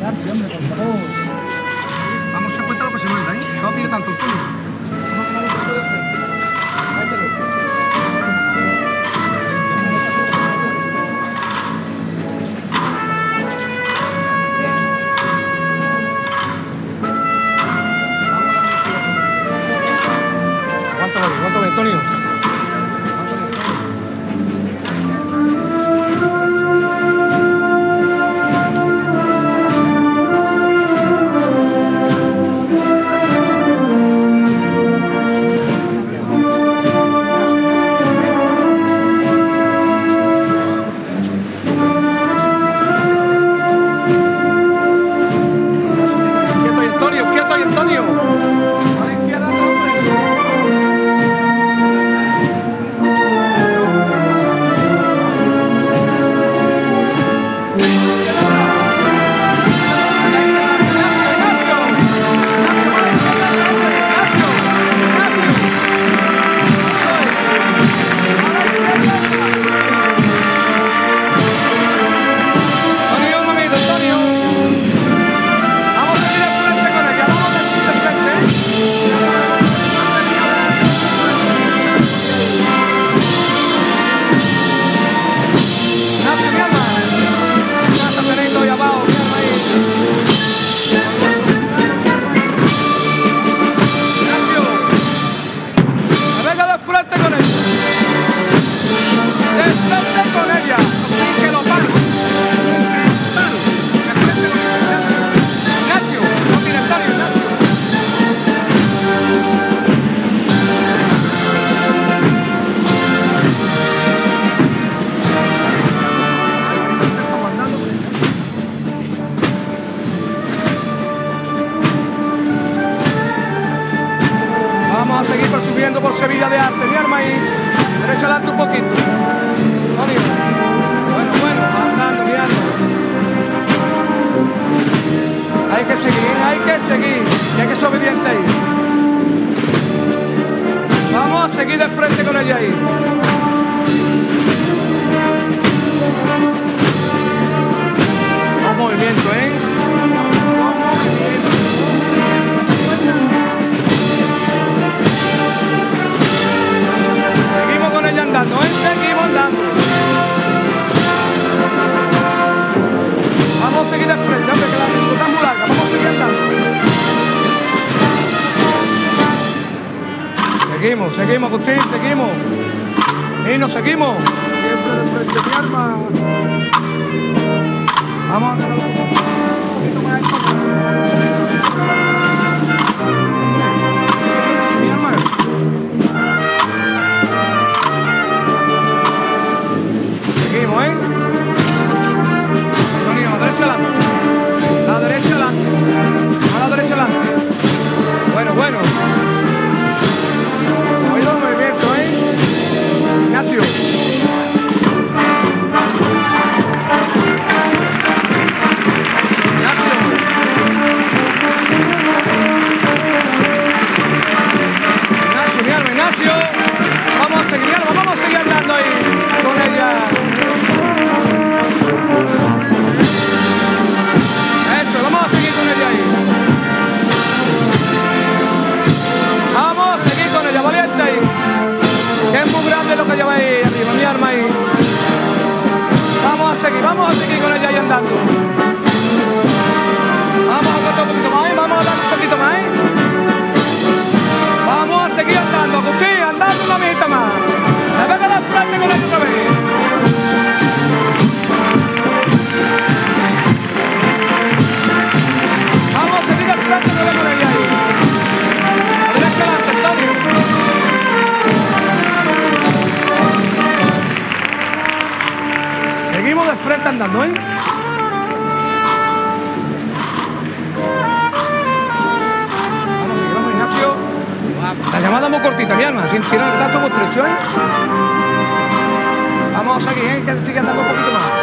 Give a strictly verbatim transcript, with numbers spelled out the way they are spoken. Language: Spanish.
Vamos a cuenta lo que se manda, ¿eh? No tire tanto el tuyo. Vamos a poner un poco de frente. Mételo. Aguántalo, aguántalo, Antonio. Vamos a seguir subiendo por Sevilla de Arte, mi arma ahí, derecho adelante un poquito. Bueno, bueno, andando, mi arma. Hay que seguir, hay que seguir, y hay que ser obediente ahí. Vamos a seguir de frente con ella ahí. Con movimiento, ¿eh? Seguimos con ella andando, ¿eh? Seguimos andando. Vamos a seguir de frente, hombre, que la disco está muy larga. Vamos a seguir andando. Seguimos, seguimos, Agustín, seguimos. Y nos seguimos. Siempre de frente, mi arma. Vamos a hacer un poquito más esto. Mi arma. Seguimos, ¿eh? Antonio, a la derecha adelante. A la derecha adelante. A la derecha adelante. Bueno, bueno. Oído el movimiento, ¿eh? Ignacio. Vamos a seguir, vamos a seguir andando ahí con ella. Eso, vamos a seguir con ella ahí. Vamos a seguir con ella, valiente ahí. Que es muy grande lo que lleva ahí arriba, mi arma ahí. Vamos a seguir, vamos a seguir con ella ahí andando. Vamos a cortar un poquito más, ¿eh? Vamos a dar un poquito más, ¿eh? Vamos a seguir andando, Agustín, andando una mitad más. Le venga de frente con él otra vez. Vamos a seguir de frente con él ahí. A derecha adelante, Antonio. Seguimos de frente andando, ¿eh? Vamos a seguir, vamos, Ignacio. La llamada muy cortita, mi alma, sin tirar el gasto con presión. Vamos a seguir, ¿eh? Que se sigue andando un poquito más.